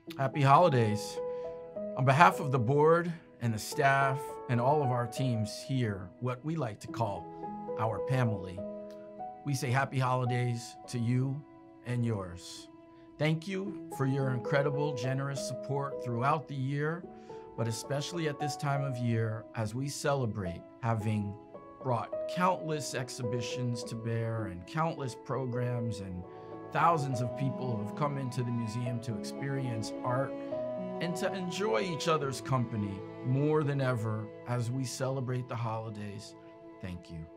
Happy holidays. On behalf of the board and the staff and all of our teams here, what we like to call our family, we say happy holidays to you and yours. Thank you for your incredible, generous support throughout the year, but especially at this time of year as we celebrate having brought countless exhibitions to bear and countless programs, and thousands of people who have come into the museum to experience art and to enjoy each other's company more than ever as we celebrate the holidays. Thank you.